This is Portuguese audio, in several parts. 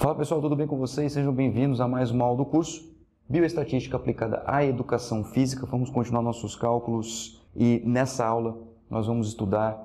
Fala pessoal, tudo bem com vocês? Sejam bem-vindos a mais uma aula do curso Bioestatística aplicada à Educação Física. Vamos continuar nossos cálculos e nessa aula nós vamos estudar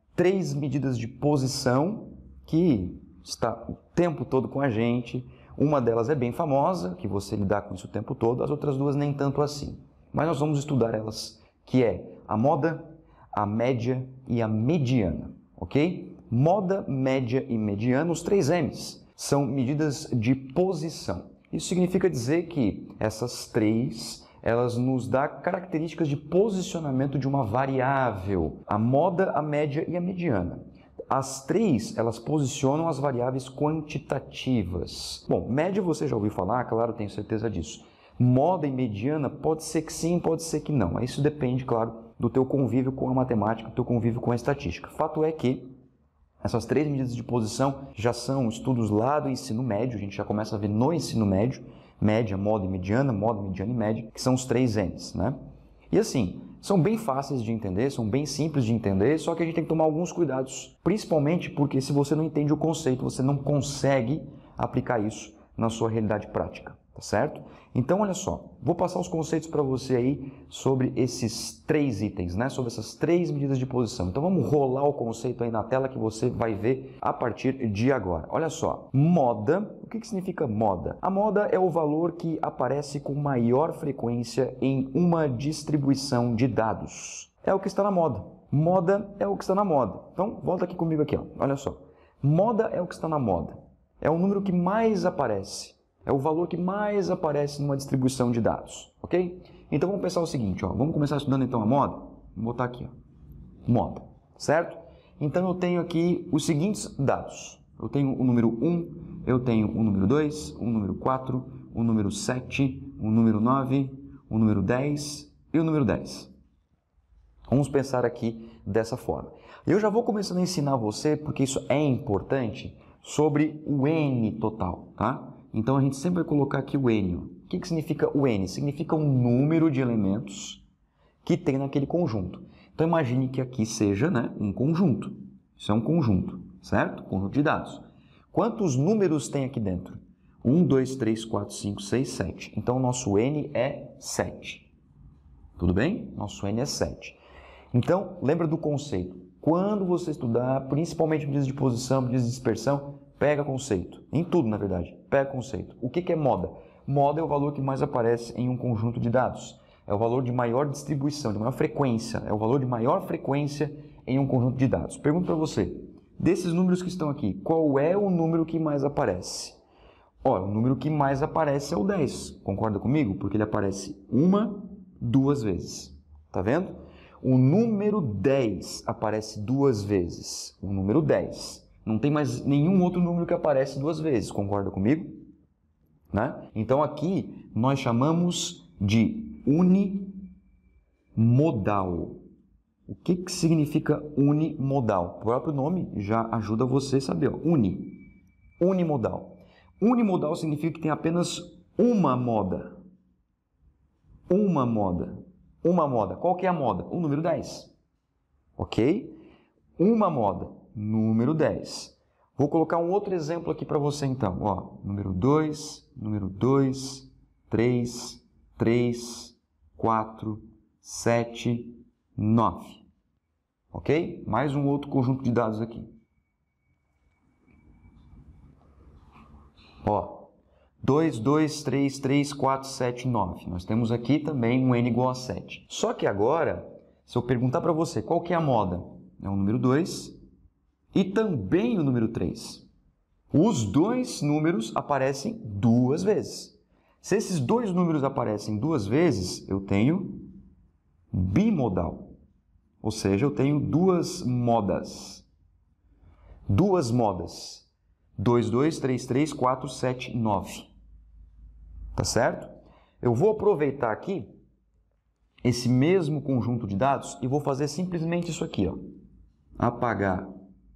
3 medidas de posição que está o tempo todo com a gente. Uma delas é bem famosa, que você lidar com isso o tempo todo, as outras duas nem tanto assim. Mas nós vamos estudar elas, que é a moda, a média e a mediana, ok? Moda, média e mediana, os 3 M's, são medidas de posição. Isso significa dizer que essas 3, elas nos dão características de posicionamento de uma variável, a moda, a média e a mediana. As 3, elas posicionam as variáveis quantitativas. Bom, média você já ouviu falar, claro, tenho certeza disso. Moda e mediana pode ser que sim, pode ser que não. Isso depende, claro, do teu convívio com a matemática, do teu convívio com a estatística. Fato é que essas 3 medidas de posição já são estudos lá do ensino médio, a gente já começa a ver no ensino médio, média, moda e mediana e média, que são os 3 M's, né? E assim, são bem fáceis de entender, são bem simples de entender, só que a gente tem que tomar alguns cuidados, principalmente porque se você não entende o conceito, você não consegue aplicar isso na sua realidade prática, tá certo? Então, olha só, vou passar os conceitos para você aí sobre esses 3 itens, né? Sobre essas 3 medidas de posição. Então, vamos rolar o conceito aí na tela que você vai ver a partir de agora. Olha só, moda, o que significa moda? A moda é o valor que aparece com maior frequência em uma distribuição de dados. É o que está na moda. Moda é o que está na moda. Então, volta aqui comigo aqui, ó. Olha só. Moda é o que está na moda. É o número que mais aparece. É o valor que mais aparece numa distribuição de dados, ok? Então vamos pensar o seguinte, ó, vamos começar estudando então a moda? Vou botar aqui, ó, moda, certo? Então eu tenho aqui os seguintes dados. Eu tenho o número 1, eu tenho o número 2, o número 4, o número 7, o número 9, o número 10 e o número 10. Vamos pensar aqui dessa forma. Eu já vou começando a ensinar você, porque isso é importante, sobre o N total, tá? Então a gente sempre vai colocar aqui o N. O que significa o N? Significa um número de elementos que tem naquele conjunto. Então imagine que aqui seja, né, um conjunto. Isso é um conjunto, certo? Conjunto de dados. Quantos números tem aqui dentro? 1, 2, 3, 4, 5, 6, 7. Então o nosso N é 7. Tudo bem? Nosso N é 7. Então, lembra do conceito. Quando você estudar, principalmente medidas de posição, medidas de dispersão, pega conceito. Em tudo, na verdade. Pega conceito. O que é moda? Moda é o valor que mais aparece em um conjunto de dados. É o valor de maior distribuição, de maior frequência. É o valor de maior frequência em um conjunto de dados. Pergunto para você, desses números que estão aqui, qual é o número que mais aparece? Olha, o número que mais aparece é o 10. Concorda comigo? Porque ele aparece 1, 2 vezes. Tá vendo? O número 10 aparece 2 vezes. O número 10. Não tem mais nenhum outro número que aparece 2 vezes, concorda comigo? Né? Então aqui nós chamamos de unimodal. O que significa unimodal? O próprio nome já ajuda você a saber. Ó. Unimodal. Unimodal significa que tem apenas uma moda. Uma moda. Uma moda. Qual que é a moda? O número 10. Ok? Uma moda. Número 10. Vou colocar um outro exemplo aqui para você então. Ó, número 2, 3, 4, 7, 9. Ok? Mais um outro conjunto de dados aqui. Ó, 2, 2, 3, 3, 4, 7, 9. Nós temos aqui também um N igual a 7. Só que agora, se eu perguntar para você qual que é a moda, é o número 2 e também o número 3. Os 2 números aparecem 2 vezes. Se esses 2 números aparecem 2 vezes, eu tenho bimodal. Ou seja, eu tenho 2 modas. 2 modas. 2, 2, 3, 3, 4, 7, 9. Tá certo? Eu vou aproveitar aqui esse mesmo conjunto de dados e vou fazer simplesmente isso aqui, ó. Apagar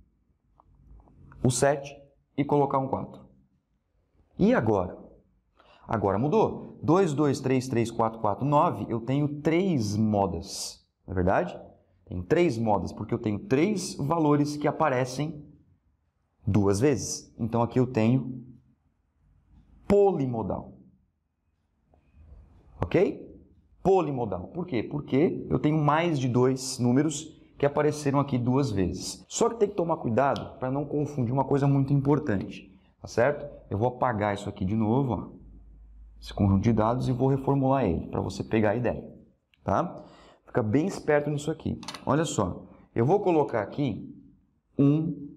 o 7 e colocar um 4. E agora? Agora mudou. 2, 2, 3, 3, 4, 4, 9, eu tenho 3 modas. Não é verdade? Tenho 3 modas, porque eu tenho 3 valores que aparecem 2 vezes. Então aqui eu tenho polimodal. Ok? Polimodal. Por quê? Porque eu tenho mais de 2 números que apareceram aqui 2 vezes. Só que tem que tomar cuidado para não confundir uma coisa muito importante, tá certo? Eu vou apagar isso aqui de novo, ó, esse conjunto de dados, e vou reformular ele para você pegar a ideia, tá? Fica bem esperto nisso aqui. Olha só, eu vou colocar aqui 1,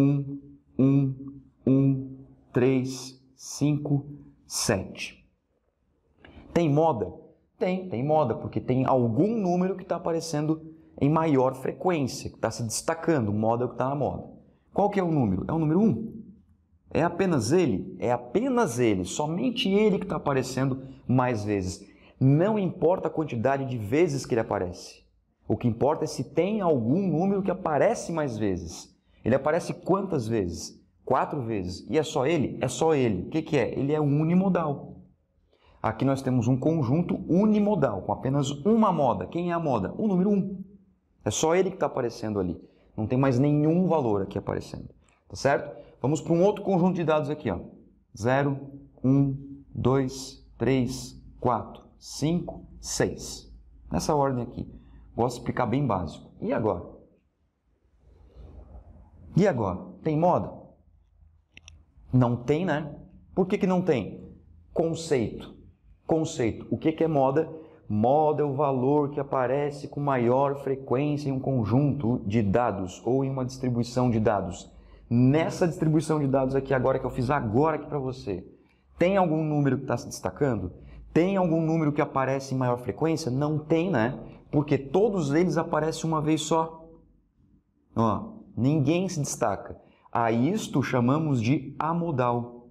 3, 5, 7. Tem moda? Tem moda, porque tem algum número que está aparecendo em maior frequência, que está se destacando, moda é o que está na moda. Qual que é o número? É o número 1. É apenas ele? É apenas ele, somente ele que está aparecendo mais vezes. Não importa a quantidade de vezes que ele aparece. O que importa é se tem algum número que aparece mais vezes. Ele aparece quantas vezes? 4 vezes. E é só ele? É só ele. O que é? Ele é unimodal. Aqui nós temos um conjunto unimodal, com apenas uma moda. Quem é a moda? O número 1. É só ele que está aparecendo ali. Não tem mais nenhum valor aqui aparecendo. Tá certo? Vamos para um outro conjunto de dados aqui, ó. 0, 1, 2, 3, 4, 5, 6. Nessa ordem aqui. Gosto de explicar bem básico. E agora? E agora? Tem moda? Não tem, né? Por que não tem? Conceito. Conceito. O que é moda? Moda é o valor que aparece com maior frequência em um conjunto de dados ou em uma distribuição de dados. Nessa distribuição de dados aqui agora que eu fiz agora aqui para você, tem algum número que está se destacando? Tem algum número que aparece em maior frequência? Não tem, né? Porque todos eles aparecem uma vez só. Ó, ninguém se destaca. A isto chamamos de amodal.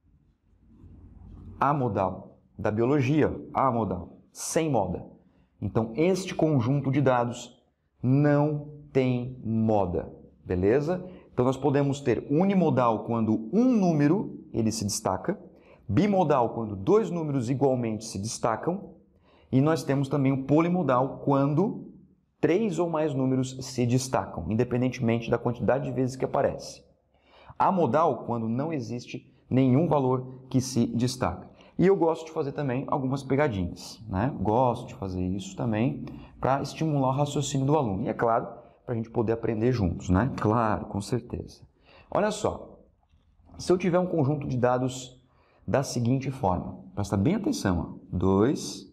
Amodal. Da biologia, amodal. Sem moda. Então, este conjunto de dados não tem moda. Beleza? Então, nós podemos ter unimodal quando um número ele se destaca, bimodal quando 2 números igualmente se destacam, e nós temos também o polimodal quando 3 ou mais números se destacam, independentemente da quantidade de vezes que aparece. Amodal quando não existe nenhum valor que se destaca. E eu gosto de fazer também algumas pegadinhas, né? Gosto de fazer isso também para estimular o raciocínio do aluno. E é claro, para a gente poder aprender juntos, né? Claro, com certeza. Olha só, se eu tiver um conjunto de dados da seguinte forma, presta bem atenção, 2,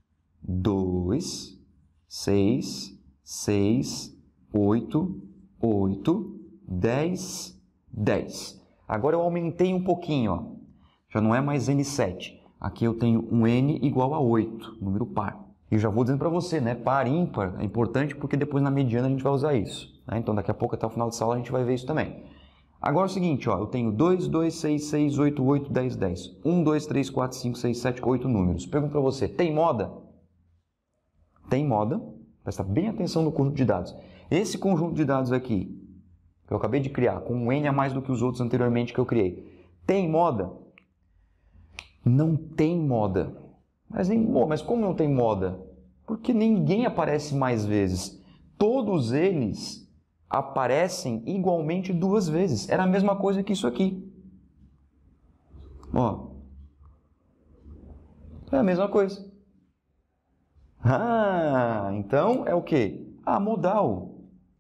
2, 6, 6, 8, 8, 10, 10. Agora eu aumentei um pouquinho, ó. Já não é mais N7. Aqui eu tenho um N igual a 8, número par. E já vou dizendo para você, né? Par, ímpar é importante porque depois na mediana a gente vai usar isso. Né? Então daqui a pouco, até o final de aula, a gente vai ver isso também. Agora é o seguinte, ó, eu tenho 2, 2, 6, 6, 8, 8, 10, 10. 1, 2, 3, 4, 5, 6, 7, 8 números. Pergunto para você, tem moda? Tem moda. Presta bem atenção no conjunto de dados. Esse conjunto de dados aqui, que eu acabei de criar, com um N a mais do que os outros anteriormente que eu criei, tem moda? Não tem moda. Mas como não tem moda? Porque ninguém aparece mais vezes. Todos eles aparecem igualmente 2 vezes. Era a mesma coisa que isso aqui. Ó. É a mesma coisa. Ah, então é o quê? Amodal.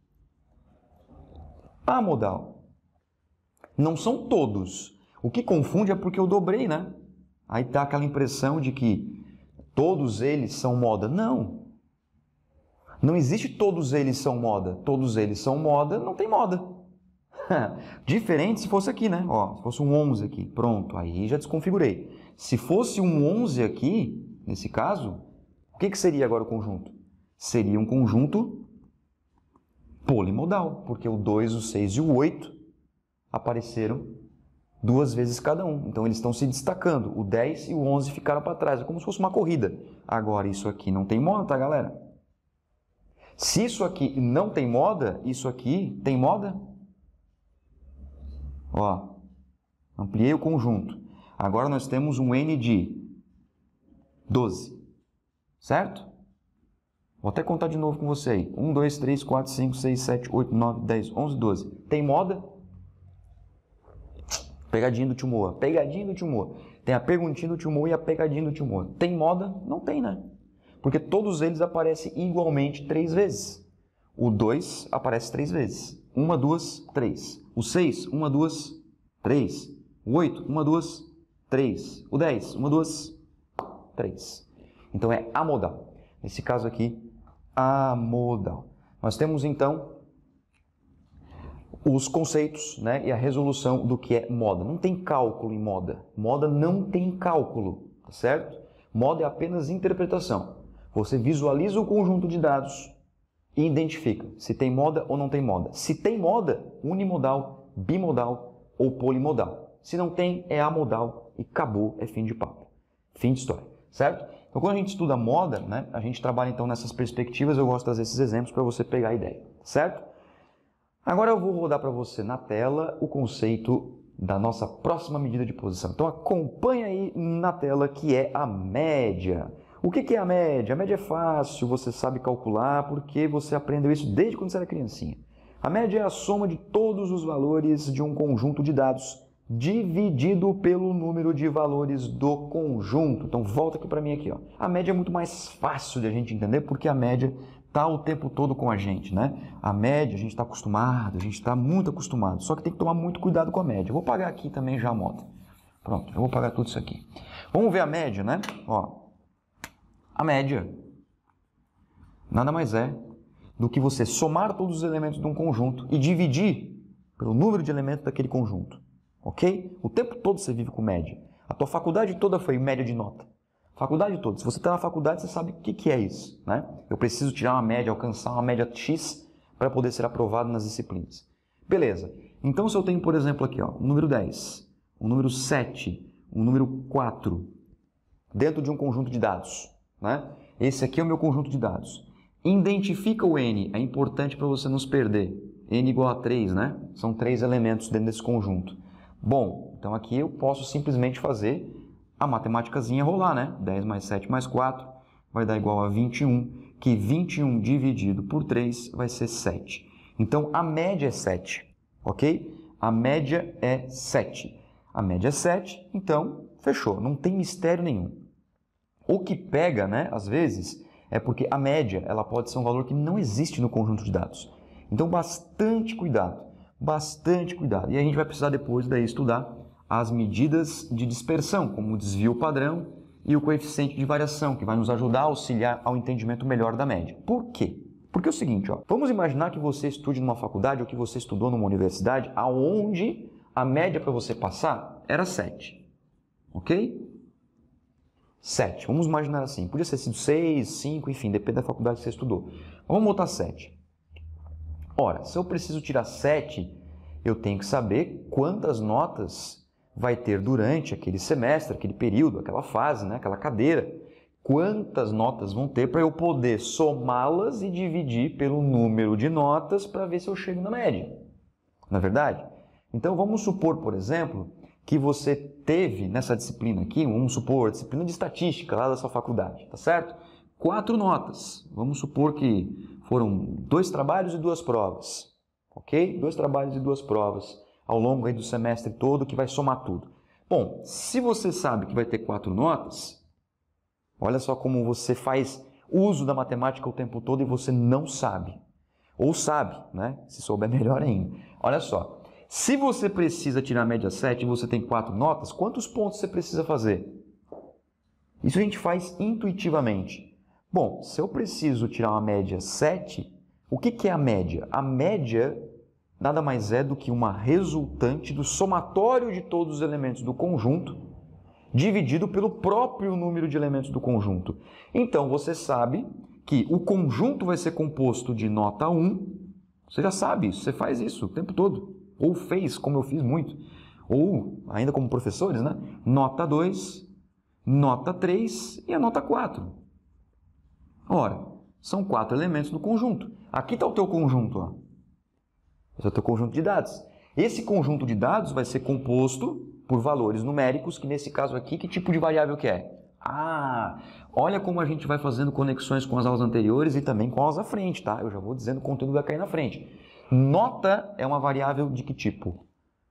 Amodal. Não são todos. O que confunde é porque eu dobrei, né? Aí dá aquela impressão de que todos eles são moda. Não. Não existe todos eles são moda. Todos eles são moda, não tem moda. Diferente se fosse aqui, né? Ó, se fosse um 11 aqui. Pronto, aí já desconfigurei. Se fosse um 11 aqui, nesse caso, o que seria agora o conjunto? Seria um conjunto polimodal, porque o 2, o 6 e o 8 apareceram 2 vezes cada um. Então, eles estão se destacando. O 10 e o 11 ficaram para trás. É como se fosse uma corrida. Agora, isso aqui não tem moda, tá, galera? Se isso aqui não tem moda, isso aqui tem moda? Ó, ampliei o conjunto. Agora, nós temos um N de 12. Certo? Vou até contar de novo com você aí. 1, 2, 3, 4, 5, 6, 7, 8, 9, 10, 11, 12. Tem moda? Pegadinha do tio Moa. Pegadinha do tio Moa. Tem a perguntinha do tio Moa e a pegadinha do tio Moa. Tem moda? Não tem, né? Porque todos eles aparecem igualmente 3 vezes. O 2 aparece 3 vezes. 1, 2, 3. O 6, 1, 2, 3. O 8, 1, 2, 3. O 10, 1, 2, 3. Então é amodal. Nesse caso aqui, amodal. Nós temos então os conceitos, né, e a resolução do que é moda. Não tem cálculo em moda. Moda não tem cálculo, tá certo? Moda é apenas interpretação. Você visualiza o conjunto de dados e identifica se tem moda ou não tem moda. Se tem moda, unimodal, bimodal ou polimodal. Se não tem, é amodal e acabou, é fim de papo. Fim de história, certo? Então, quando a gente estuda moda, né, a gente trabalha então nessas perspectivas. Eu gosto de trazer esses exemplos para você pegar a ideia, certo? Agora eu vou rodar para você na tela o conceito da nossa próxima medida de posição. Então acompanha aí na tela, que é a média. O que é a média? A média é fácil, você sabe calcular porque você aprendeu isso desde quando você era criancinha. A média é a soma de todos os valores de um conjunto de dados dividido pelo número de valores do conjunto. Então volta aqui para mim aqui, ó. A média é muito mais fácil de a gente entender porque a média está o tempo todo com a gente, né? A média a gente está acostumado, a gente está muito acostumado, só que tem que tomar muito cuidado com a média. Eu vou pagar aqui também já a moto. Pronto, eu vou pagar tudo isso aqui. Vamos ver a média, né? Ó, a média nada mais é do que você somar todos os elementos de um conjunto e dividir pelo número de elementos daquele conjunto, ok? O tempo todo você vive com média. A tua faculdade toda foi média de nota. Faculdade toda. Se você está na faculdade, você sabe o que é isso, né? Eu preciso tirar uma média, alcançar uma média X para poder ser aprovado nas disciplinas. Beleza. Então, se eu tenho, por exemplo, aqui, ó, o número 10, o número 7, o número 4, dentro de um conjunto de dados, né? Esse aqui é o meu conjunto de dados. Identifica o N, é importante para você não se perder. N igual a 3, né? São 3 elementos dentro desse conjunto. Bom, então aqui eu posso simplesmente fazer a matemáticazinha rolar, né? 10 mais 7 mais 4 vai dar igual a 21, que 21 dividido por 3 vai ser 7. Então, a média é 7, ok? A média é 7. A média é 7, então, fechou. Não tem mistério nenhum. O que pega, né, às vezes, é porque a média ela pode ser um valor que não existe no conjunto de dados. Então, bastante cuidado. Bastante cuidado. E a gente vai precisar depois daí estudar as medidas de dispersão, como o desvio padrão e o coeficiente de variação, que vai nos ajudar a auxiliar ao entendimento melhor da média. Por quê? Porque é o seguinte, ó, vamos imaginar que você estude numa faculdade ou que você estudou numa universidade aonde a média para você passar era 7, ok? 7, vamos imaginar assim, podia ter sido 6, 5, enfim, depende da faculdade que você estudou. Vamos botar 7. Ora, se eu preciso tirar 7, eu tenho que saber quantas notas vai ter durante aquele semestre, aquele período, aquela fase, né, aquela cadeira. Quantas notas vão ter para eu poder somá-las e dividir pelo número de notas para ver se eu chego na média. Não é verdade? Então vamos supor, por exemplo, que você teve nessa disciplina aqui, vamos supor, disciplina de estatística lá da sua faculdade, tá certo? 4 notas. Vamos supor que foram 2 trabalhos e 2 provas. Ok? 2 trabalhos e 2 provas ao longo aí do semestre todo, que vai somar tudo. Bom, se você sabe que vai ter 4 notas, olha só como você faz uso da matemática o tempo todo e você não sabe. Ou sabe, né? Se souber, melhor ainda. Olha só, se você precisa tirar a média 7 e você tem 4 notas, quantos pontos você precisa fazer? Isso a gente faz intuitivamente. Bom, se eu preciso tirar uma média 7, o que é a média? A média nada mais é do que uma resultante do somatório de todos os elementos do conjunto dividido pelo próprio número de elementos do conjunto. Então, você sabe que o conjunto vai ser composto de nota 1, você já sabe isso, você faz isso o tempo todo, ou fez, como eu fiz muito, ou ainda como professores, né? Nota 2, nota 3 e a nota 4. Ora, são 4 elementos no conjunto. Aqui está o teu conjunto, ó. Esse é o teu conjunto de dados. Esse conjunto de dados vai ser composto por valores numéricos, que nesse caso aqui, que tipo de variável que é? Ah, olha como a gente vai fazendo conexões com as aulas anteriores e também com as aulas à frente, tá? Eu já vou dizendo que o conteúdo vai cair na frente. Nota é uma variável de que tipo?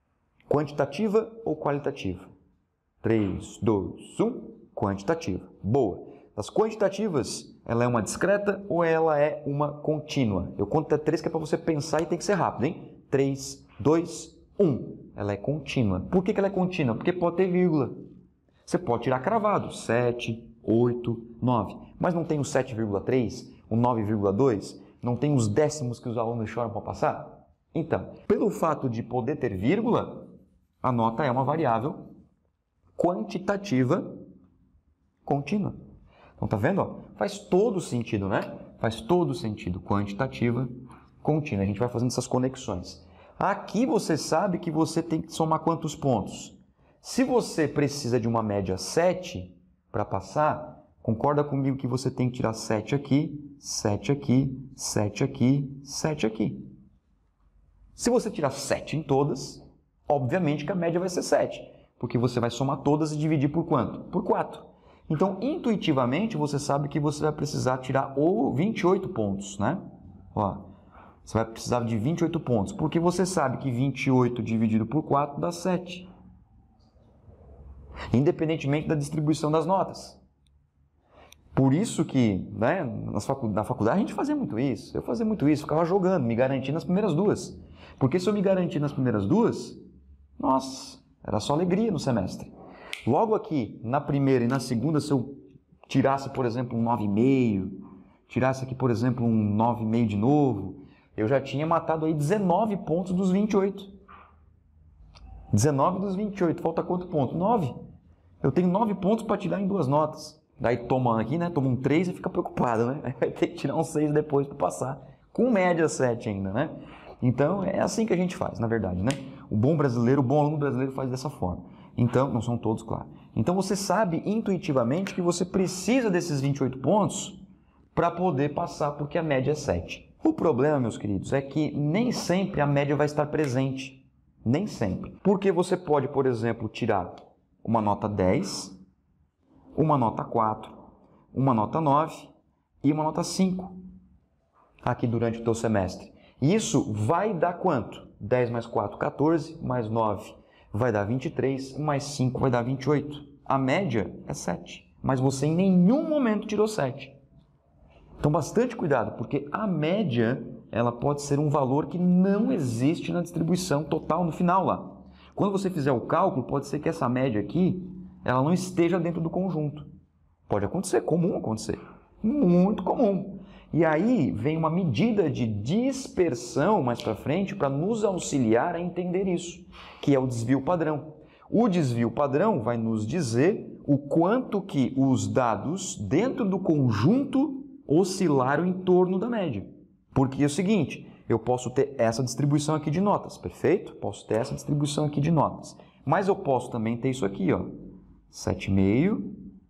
Quantitativa ou qualitativa? 3, 2, 1. Quantitativa. Boa. Das quantitativas, ela é uma discreta ou ela é uma contínua? Eu conto até 3 que é para você pensar e tem que ser rápido, hein? 3, 2, 1. Ela é contínua. Por que ela é contínua? Porque pode ter vírgula. Você pode tirar cravado. 7, 8, 9. Mas não tem o 7,3, o 9,2? Não tem os décimos que os alunos choram para passar? Então, pelo fato de poder ter vírgula, a nota é uma variável quantitativa contínua. Então, tá vendo? Ó? Faz todo sentido, né? Faz todo sentido. Quantitativa contínua. A gente vai fazendo essas conexões. Aqui você sabe que você tem que somar quantos pontos? Se você precisa de uma média 7 para passar, concorda comigo que você tem que tirar 7 aqui, 7 aqui, 7 aqui, 7 aqui. Se você tirar 7 em todas, obviamente que a média vai ser 7, porque você vai somar todas e dividir por quanto? Por 4. Então, intuitivamente, você sabe que você vai precisar tirar 28 pontos, né? Ó, você vai precisar de 28 pontos, porque você sabe que 28 dividido por 4 dá 7. Independentemente da distribuição das notas. Por isso que, né, na faculdade a gente fazia muito isso. Eu fazia muito isso, ficava jogando, me garantindo nas primeiras duas. Porque se eu me garantir nas primeiras duas, nossa, era só alegria no semestre. Logo aqui, na primeira e na segunda, se eu tirasse, por exemplo, um 9,5, tirasse aqui, por exemplo, um 9,5 de novo, eu já tinha matado aí 19 pontos dos 28. 19 dos 28. Falta quanto ponto? 9. Eu tenho 9 pontos para tirar em duas notas. Daí toma aqui, né? Toma um 3 e fica preocupado, né? Vai ter que tirar um 6 depois para passar. Com média 7 ainda, né? Então, é assim que a gente faz, na verdade, né? O bom brasileiro, o bom aluno brasileiro faz dessa forma. Então, não são todos, claro. Então, você sabe intuitivamente que você precisa desses 28 pontos para poder passar, porque a média é 7. O problema, meus queridos, é que nem sempre a média vai estar presente. Nem sempre. Porque você pode, por exemplo, tirar uma nota 10, uma nota 4, uma nota 9 e uma nota 5 aqui durante o teu semestre. Isso vai dar quanto? 10 mais 4, 14, mais 9 vai dar 23, mais 5 vai dar 28. A média é 7, mas você em nenhum momento tirou 7. Então, bastante cuidado, porque a média ela pode ser um valor que não existe na distribuição total no final lá. Quando você fizer o cálculo, pode ser que essa média aqui ela não esteja dentro do conjunto. Pode acontecer, comum acontecer. Muito comum. E aí vem uma medida de dispersão mais para frente para nos auxiliar a entender isso, que é o desvio padrão. O desvio padrão vai nos dizer o quanto que os dados dentro do conjunto oscilaram em torno da média. Porque é o seguinte, eu posso ter essa distribuição aqui de notas, perfeito? Posso ter essa distribuição aqui de notas. Mas eu posso também ter isso aqui, ó. 7,5,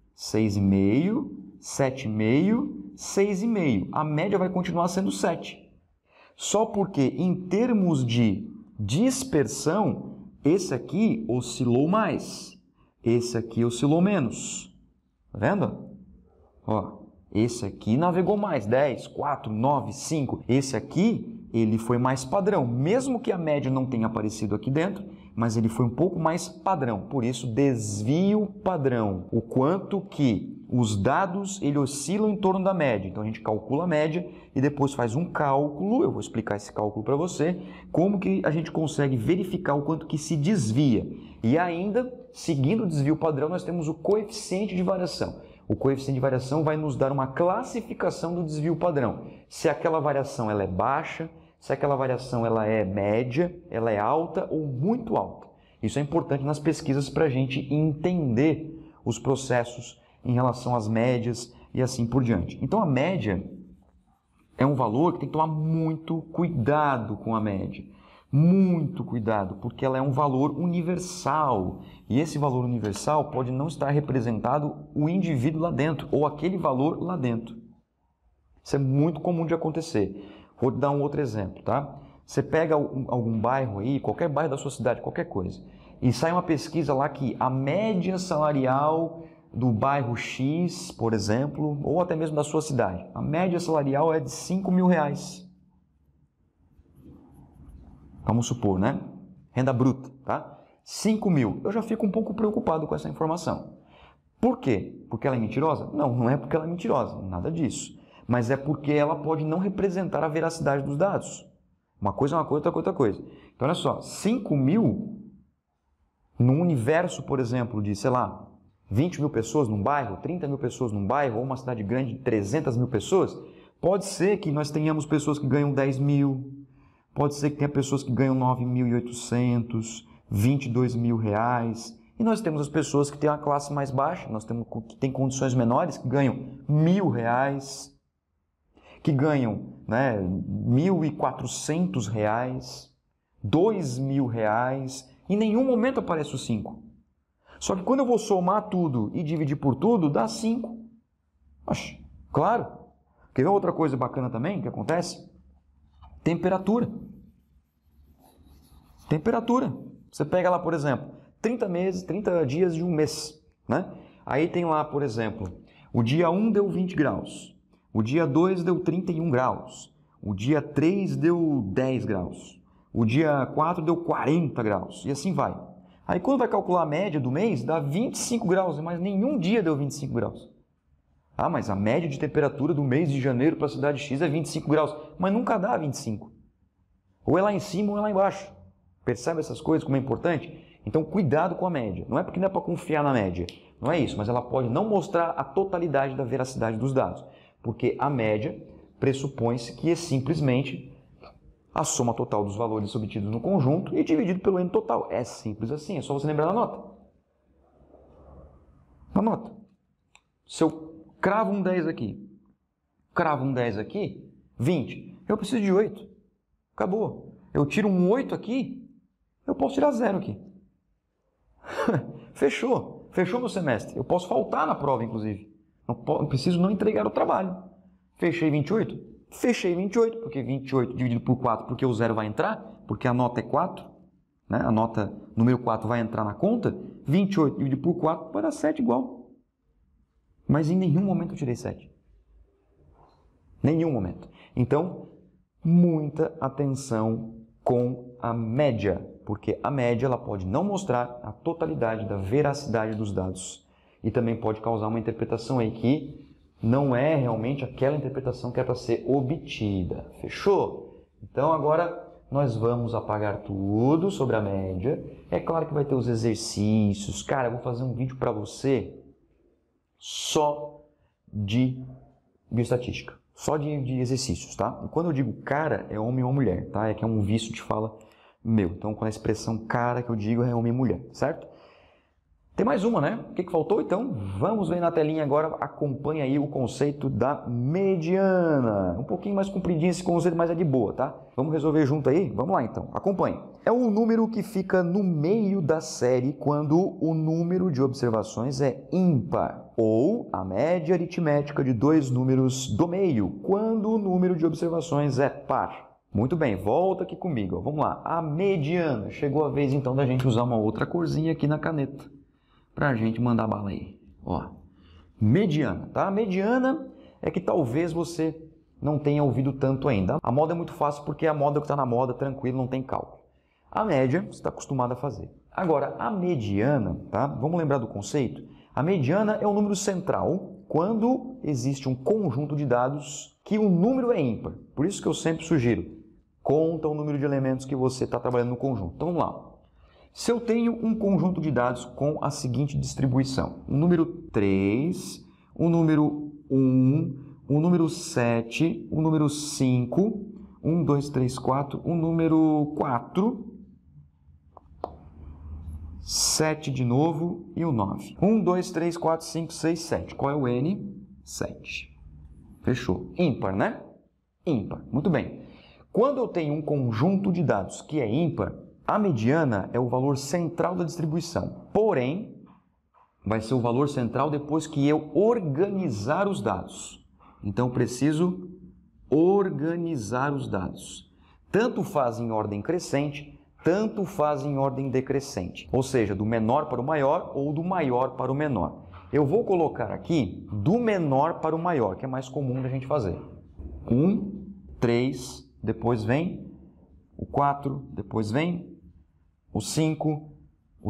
6,5, 7,5, 6,5. A média vai continuar sendo 7. Só porque, em termos de dispersão, esse aqui oscilou mais. Esse aqui oscilou menos. Tá vendo? Ó, esse aqui navegou mais. 10, 4, 9, 5. Esse aqui, ele foi mais padrão. Mesmo que a média não tenha aparecido aqui dentro, mas ele foi um pouco mais padrão. Por isso, desvio padrão. O quanto que os dados ele oscilam em torno da média. Então, a gente calcula a média e depois faz um cálculo, eu vou explicar esse cálculo para você, como que a gente consegue verificar o quanto que se desvia. E ainda, seguindo o desvio padrão, nós temos o coeficiente de variação. O coeficiente de variação vai nos dar uma classificação do desvio padrão. Se aquela variação ela é baixa, se aquela variação ela é média, ela é alta ou muito alta. Isso é importante nas pesquisas para a gente entender os processos em relação às médias e assim por diante. Então, a média é um valor que tem que tomar muito cuidado com a média. Muito cuidado, porque ela é um valor universal. E esse valor universal pode não estar representado o indivíduo lá dentro, ou aquele valor lá dentro. Isso é muito comum de acontecer. Vou dar um outro exemplo, tá? Você pega algum bairro aí, qualquer bairro da sua cidade, qualquer coisa, e sai uma pesquisa lá que a média salarial do bairro X, por exemplo, ou até mesmo da sua cidade, a média salarial é de 5 mil reais. Vamos supor, né? Renda bruta, tá? 5 mil. Eu já fico um pouco preocupado com essa informação. Por quê? Porque ela é mentirosa? Não, não é porque ela é mentirosa, nada disso. Mas é porque ela pode não representar a veracidade dos dados. Uma coisa é uma coisa, outra coisa é outra coisa. Então, olha só, 5 mil num universo, por exemplo, de, sei lá, 20 mil pessoas num bairro, 30 mil pessoas num bairro, ou uma cidade grande de 300 mil pessoas, pode ser que nós tenhamos pessoas que ganham 10 mil, pode ser que tenha pessoas que ganham 9.800, 22 mil reais, e nós temos as pessoas que têm uma classe mais baixa, nós temos que têm condições menores, que ganham 1.000 reais, que ganham, né, 1.400 reais, 2.000 reais, em nenhum momento aparece o 5. Só que quando eu vou somar tudo e dividir por tudo, dá 5. Oxe, claro. Quer ver outra coisa bacana também que acontece? Temperatura. Temperatura. Você pega lá, por exemplo, 30 dias de um mês, né? Aí tem lá, por exemplo, o dia 1 deu 20 graus, o dia 2 deu 31 graus, o dia 3 deu 10 graus, o dia 4 deu 40 graus, e assim vai. Aí quando vai calcular a média do mês, dá 25 graus, mas nenhum dia deu 25 graus. Ah, mas a média de temperatura do mês de janeiro para a cidade X é 25 graus, mas nunca dá 25. Ou é lá em cima ou é lá embaixo. Percebe essas coisas como é importante? Então, cuidado com a média. Não é porque não é para confiar na média. Não é isso, mas ela pode não mostrar a totalidade da veracidade dos dados. Porque a média pressupõe-se que é simplesmente a soma total dos valores obtidos no conjunto e dividido pelo N total. É simples assim, é só você lembrar da nota. Na nota. Se eu cravo um 10 aqui, 20. Eu preciso de 8. Acabou. Eu tiro um 8 aqui, eu posso tirar 0 aqui. Fechou. Fechou meu semestre. Eu posso faltar na prova, inclusive. Não preciso não entregar o trabalho. Fechei 28? Fechei 28, porque 28 dividido por 4, porque o 0 vai entrar, porque a nota é 4, né? A nota número 4 vai entrar na conta. 28 dividido por 4 vai dar 7 igual. Mas em nenhum momento eu tirei 7. Nenhum momento. Então, muita atenção com a média, porque a média ela pode não mostrar a totalidade da veracidade dos dados e também pode causar uma interpretação aí que não é realmente aquela interpretação que é para ser obtida. Fechou? Então agora nós vamos apagar tudo sobre a média. É claro que vai ter os exercícios. Cara, eu vou fazer um vídeo para você só de bioestatística. Só de exercícios, tá? E quando eu digo cara, é homem ou mulher, tá? É que é um vício de fala meu. Então, com a expressão cara que eu digo é homem e mulher, certo? Tem mais uma, né? O que faltou? Então, vamos ver na telinha agora. Acompanha aí o conceito da mediana. Um pouquinho mais compridinho esse conceito, mas é de boa, tá? Vamos resolver junto aí? Vamos lá, então. Acompanhe. É o número que fica no meio da série quando o número de observações é ímpar. Ou a média aritmética de dois números do meio, quando o número de observações é par. Muito bem, volta aqui comigo. Vamos lá. A mediana. Chegou a vez, então, da gente usar uma outra corzinha aqui na caneta para a gente mandar bala aí. Ó, mediana, tá? Mediana é que talvez você não tenha ouvido tanto ainda. A moda é muito fácil porque é a moda que está na moda, tranquilo, não tem cálculo. A média, você está acostumado a fazer. Agora, a mediana, tá? Vamos lembrar do conceito? A mediana é o número central quando existe um conjunto de dados que o número é ímpar. Por isso que eu sempre sugiro, conta o número de elementos que você está trabalhando no conjunto. Então, vamos lá. Se eu tenho um conjunto de dados com a seguinte distribuição, o número 3, o número 1, o número 7, o número 5, 1, 2, 3, 4, o número 4, 7 de novo e o 9. 1, 2, 3, 4, 5, 6, 7. Qual é o N? 7. Fechou. Ímpar, né? Ímpar. Muito bem. Quando eu tenho um conjunto de dados que é ímpar, a mediana é o valor central da distribuição. Porém, vai ser o valor central depois que eu organizar os dados. Então, preciso organizar os dados. Tanto faz em ordem crescente, tanto faz em ordem decrescente. Ou seja, do menor para o maior ou do maior para o menor. Eu vou colocar aqui do menor para o maior, que é mais comum da gente fazer. 1, 3, depois vem o 4, depois vem o 5, o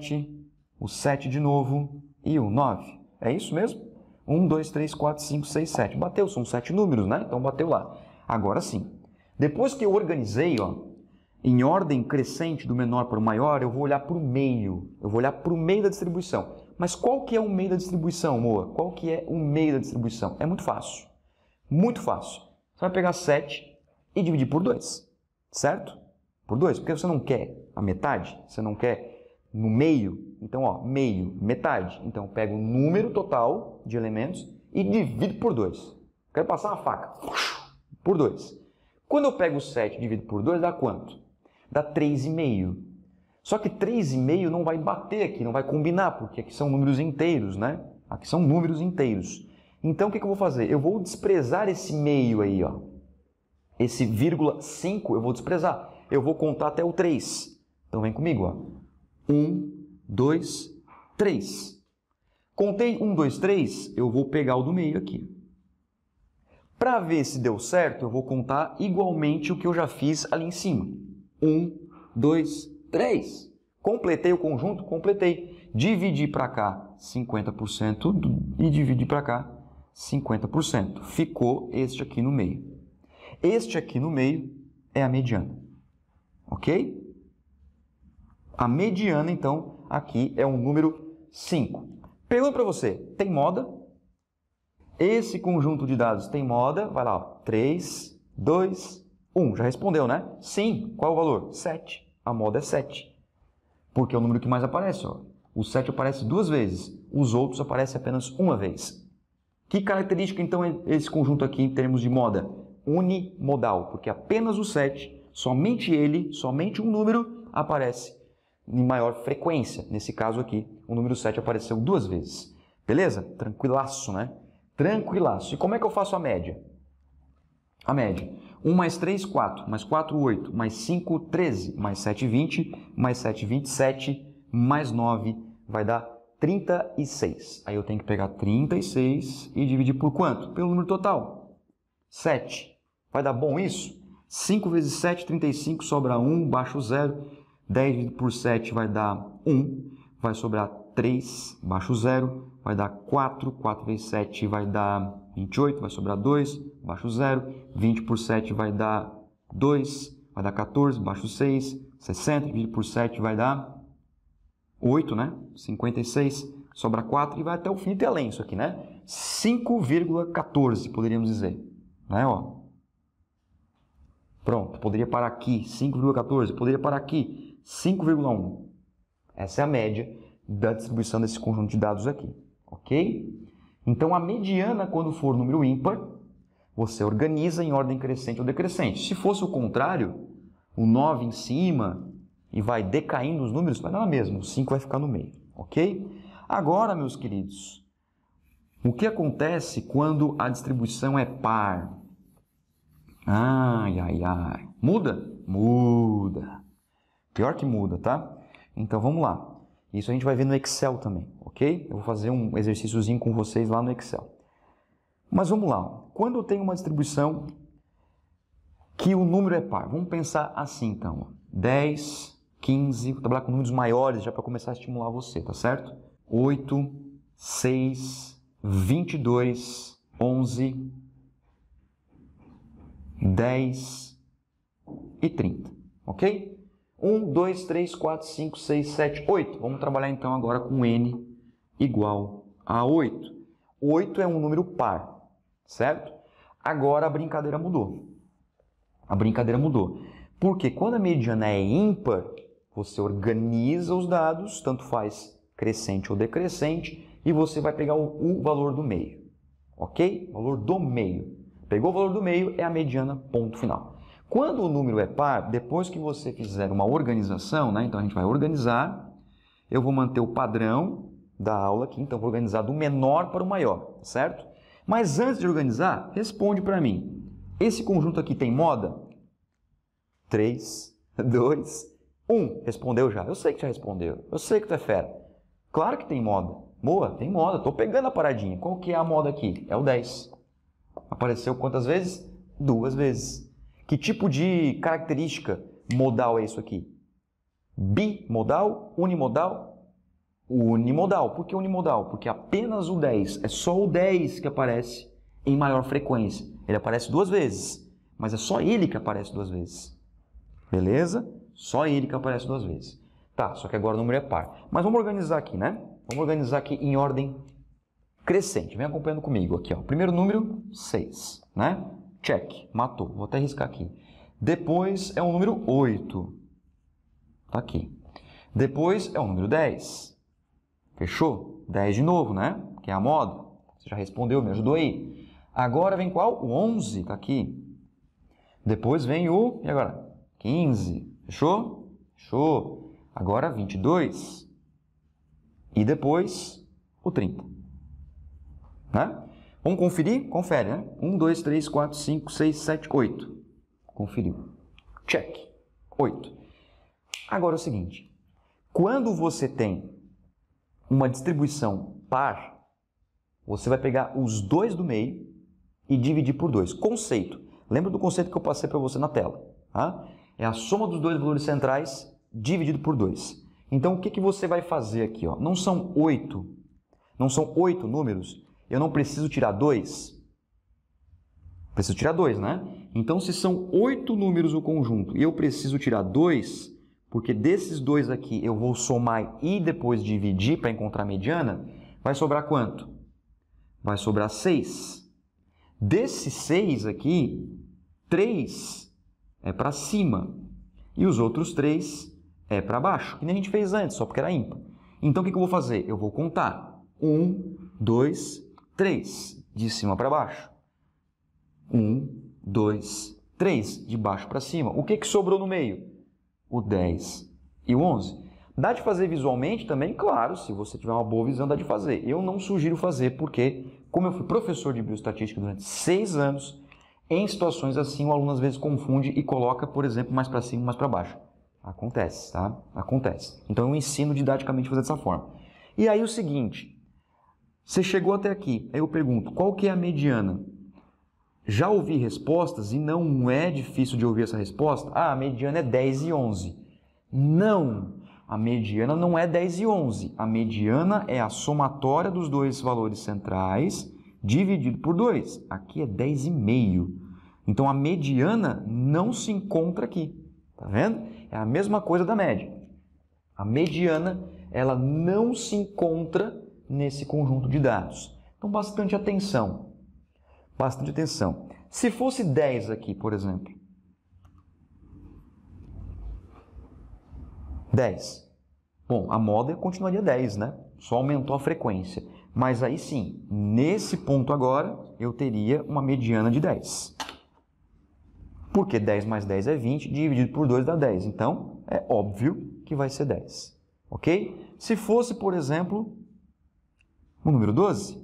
7 de novo e o 9. É isso mesmo? 1, 2, 3, 4, 5, 6, 7. Bateu, são 7 números, né? Então bateu lá. Agora sim. Depois que eu organizei, ó, em ordem crescente do menor para o maior, eu vou olhar para o meio. Eu vou olhar para o meio da distribuição. Mas qual que é o meio da distribuição, Moa? Qual que é o meio da distribuição? É muito fácil. Muito fácil. Você vai pegar 7 e dividir por 2. Certo? Por 2. Porque você não quer a metade. Você não quer no meio. Então, ó, meio, metade. Então, eu pego o número total de elementos e divido por 2. Quero passar uma faca. Por 2. Quando eu pego 7 e divido por 2, dá quanto? Dá 3,5. Só que 3,5 não vai bater aqui, não vai combinar, porque aqui são números inteiros, né? Aqui são números inteiros. Então, o que eu vou fazer? Eu vou desprezar esse meio aí, ó. Esse vírgula 5 eu vou desprezar. Eu vou contar até o 3. Então, vem comigo, ó. 1, 2, 3. Contei 1, 2, 3, eu vou pegar o do meio aqui. Para ver se deu certo, eu vou contar igualmente o que eu já fiz ali em cima. 1, 2, 3. Completei o conjunto? Completei. Dividi para cá 50% e dividi para cá 50%. Ficou este aqui no meio. Este aqui no meio é a mediana. Ok? A mediana, então, aqui é o número 5. Pergunta para você, tem moda? Esse conjunto de dados tem moda? Vai lá, ó. 3, 2, 1. Já respondeu, né? Sim. Qual é o valor? 7. A moda é 7. Porque é o número que mais aparece, ó. O 7 aparece 2 vezes. Os outros aparecem apenas uma vez. Que característica, então, é esse conjunto aqui em termos de moda? Unimodal. Porque apenas o 7, somente ele, somente um número, aparece em maior frequência. Nesse caso aqui, o número 7 apareceu 2 vezes. Beleza? Tranquilaço, né? Tranquilaço. E como é que eu faço a média? A média. 1 mais 3, 4. Mais 4, 8. Mais 5, 13. Mais 7, 20. Mais 7, 27. Mais 9 vai dar 36. Aí eu tenho que pegar 36 e dividir por quanto? Pelo número total. 7. Vai dar bom isso? 5 vezes 7, 35. Sobra 1, baixo 0. 10 dividido por 7 vai dar 1. Vai sobrar 3, baixo 0. Vai dar 4, 4 vezes 7 vai dar 28, vai sobrar 2, baixo 0, 20 por 7 vai dar 2, vai dar 14, baixo 6, 60, dividido por 7 vai dar 8, né? 56, sobra 4 e vai até o fim e além isso aqui, né? 5,14, poderíamos dizer, né? Ó. Pronto, poderia parar aqui, 5,14, poderia parar aqui, 5,1. Essa é a média da distribuição desse conjunto de dados aqui. Ok? Então, a mediana, quando for número ímpar, você organiza em ordem crescente ou decrescente. Se fosse o contrário, o 9 em cima e vai decaindo os números, vai dar mesmo, o 5 vai ficar no meio. Ok? Agora, meus queridos, o que acontece quando a distribuição é par? Ai, ai, ai. Muda? Muda. Pior que muda, tá? Então, vamos lá. Isso a gente vai ver no Excel também, ok? Eu vou fazer um exercíciozinho com vocês lá no Excel. Mas vamos lá. Quando eu tenho uma distribuição que o número é par, vamos pensar assim então. 10, 15, vou trabalhar com números maiores já para começar a estimular você, tá certo? 8, 6, 22, 11, 10 e 30, ok? 1, 2, 3, 4, 5, 6, 7, 8. Vamos trabalhar então agora com n igual a 8. 8 é um número par, certo? Agora a brincadeira mudou. A brincadeira mudou. Porque quando a mediana é ímpar, você organiza os dados, tanto faz crescente ou decrescente, e você vai pegar o valor do meio. Ok? Valor do meio. Pegou o valor do meio, é a mediana, ponto final. Quando o número é par, depois que você fizer uma organização, né? Então a gente vai organizar, eu vou manter o padrão da aula aqui, então vou organizar do menor para o maior, certo? Mas antes de organizar, responde para mim. Esse conjunto aqui tem moda? 3, 2, 1. Respondeu já. Eu sei que já respondeu. Eu sei que tu é fera. Claro que tem moda. Boa, tem moda. Estou pegando a paradinha. Qual que é a moda aqui? É o 10. Apareceu quantas vezes? 2 vezes. Que tipo de característica modal é isso aqui? Bimodal, unimodal, unimodal. Por que unimodal? Porque apenas o 10, é só o 10 que aparece em maior frequência. Ele aparece 2 vezes, mas é só ele que aparece 2 vezes. Beleza? Só ele que aparece 2 vezes. Tá, só que agora o número é par. Mas vamos organizar aqui, né? Vamos organizar aqui em ordem crescente. Vem acompanhando comigo aqui, ó. Primeiro número, 6, né? Check, matou. Vou até riscar aqui. Depois é o número 8. Tá aqui. Depois é o número 10. Fechou? 10 de novo, né? Que é a moda. Você já respondeu, me ajudou aí. Agora vem qual? O 11, tá aqui. Depois vem o... E agora? 15. Fechou? Fechou. Agora 22. E depois o 30. Né? Vamos conferir? Confere, né? 1, 2, 3, 4, 5, 6, 7, 8. Conferiu. Check. 8. Agora é o seguinte. Quando você tem uma distribuição par, você vai pegar os 2 do meio e dividir por 2. Conceito. Lembra do conceito que eu passei para você na tela? Tá? É a soma dos 2 valores centrais dividido por 2. Então, o que você vai fazer aqui? Ó? Não são 8 números. Eu não preciso tirar 2? Preciso tirar 2, né? Então, se são 8 números o conjunto e eu preciso tirar 2, porque desses 2 aqui eu vou somar e depois dividir para encontrar a mediana, vai sobrar quanto? Vai sobrar 6. Desses 6 aqui, 3 é para cima e os outros 3 é para baixo, que nem a gente fez antes, só porque era ímpar. Então, o que eu vou fazer? Eu vou contar. 1, 2, 3, de cima para baixo. 1, 2, 3, de baixo para cima. O que sobrou no meio? O 10 e o 11. Dá de fazer visualmente também? Claro, se você tiver uma boa visão, dá de fazer. Eu não sugiro fazer porque, como eu fui professor de bioestatística durante 6 anos, em situações assim o aluno às vezes confunde e coloca, por exemplo, mais para cima, mais para baixo. Acontece, tá? Acontece. Então eu ensino didaticamente a fazer dessa forma. E aí o seguinte, você chegou até aqui, aí eu pergunto, qual que é a mediana? Já ouvi respostas e não é difícil de ouvir essa resposta. Ah, a mediana é 10 e 11. Não, a mediana não é 10 e 11. A mediana é a somatória dos 2 valores centrais dividido por 2. Aqui é 10,5. Então a mediana não se encontra aqui. Tá vendo? É a mesma coisa da média. A mediana, ela não se encontra nesse conjunto de dados. Então, bastante atenção. Bastante atenção. Se fosse 10 aqui, por exemplo. 10. Bom, a moda continuaria 10, né? Só aumentou a frequência. Mas aí sim, nesse ponto agora, eu teria uma mediana de 10. Porque 10 mais 10 é 20, dividido por 2 dá 10. Então, é óbvio que vai ser 10. Ok? Se fosse, por exemplo, o número 12.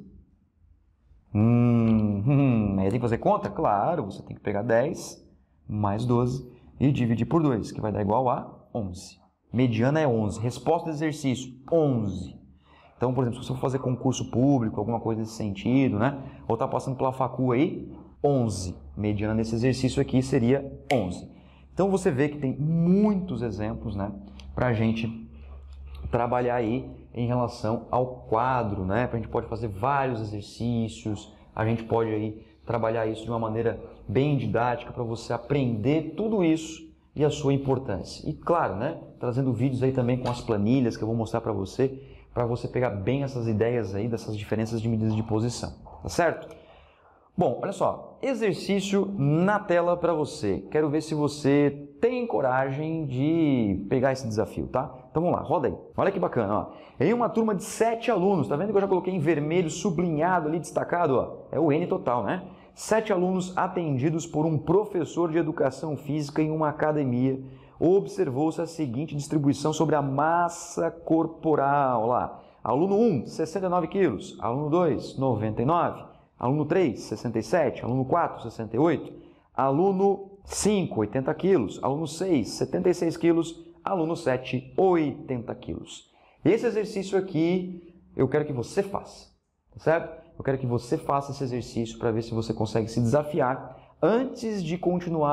Aí tem que fazer conta? Claro, você tem que pegar 10 mais 12 e dividir por 2, que vai dar igual a 11. Mediana é 11. Resposta do exercício, 11. Então, por exemplo, se você for fazer concurso público, alguma coisa nesse sentido, né? Ou está passando pela facu aí, 11. Mediana nesse exercício aqui seria 11. Então, você vê que tem muitos exemplos, né? Para a gente trabalhar aí em relação ao quadro, né? A gente pode fazer vários exercícios, a gente pode aí trabalhar isso de uma maneira bem didática para você aprender tudo isso e a sua importância. E claro, né? Trazendo vídeos aí também com as planilhas que eu vou mostrar para você pegar bem essas ideias aí dessas diferenças de medidas de posição, tá certo? Bom, olha só, exercício na tela para você. Quero ver se você tem coragem de pegar esse desafio, tá? Então vamos lá, roda aí. Olha que bacana, ó. Em uma turma de 7 alunos, tá vendo que eu já coloquei em vermelho sublinhado ali, destacado, ó? É o N total, né? 7 alunos atendidos por um professor de educação física em uma academia. Observou-se a seguinte distribuição sobre a massa corporal. Lá, aluno 1, 69 quilos. Aluno 2, 99. Aluno 3, 67. Aluno 4, 68. Aluno 5, 80 quilos. Aluno 6, 76 quilos. Aluno 7, 80 quilos. Esse exercício aqui eu quero que você faça, tá certo? Eu quero que você faça esse exercício para ver se você consegue se desafiar antes de continuar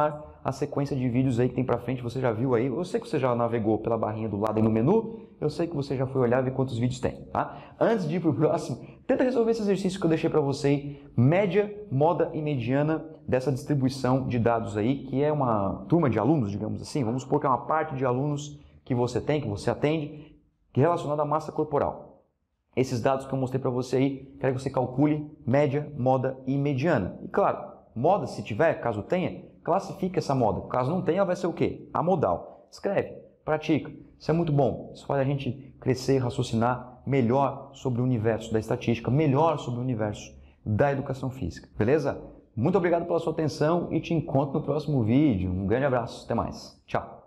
a sequência de vídeos aí que tem pra frente, você já viu aí. Eu sei que você já navegou pela barrinha do lado aí no menu, eu sei que você já foi olhar e ver quantos vídeos tem, tá? Antes de ir pro próximo, tenta resolver esse exercício que eu deixei para você aí, média, moda e mediana dessa distribuição de dados aí, que é uma turma de alunos, digamos assim. Vamos supor que é uma parte de alunos que você tem, que você atende, que é relacionada à massa corporal. Esses dados que eu mostrei para você aí, quero que você calcule média, moda e mediana. E claro, moda, se tiver, caso tenha, classifique essa moda. Caso não tenha, vai ser o quê? A modal. Escreve, pratica. Isso é muito bom. Isso faz a gente crescer, raciocinar melhor sobre o universo da estatística, melhor sobre o universo da educação física. Beleza? Muito obrigado pela sua atenção e te encontro no próximo vídeo. Um grande abraço. Até mais. Tchau.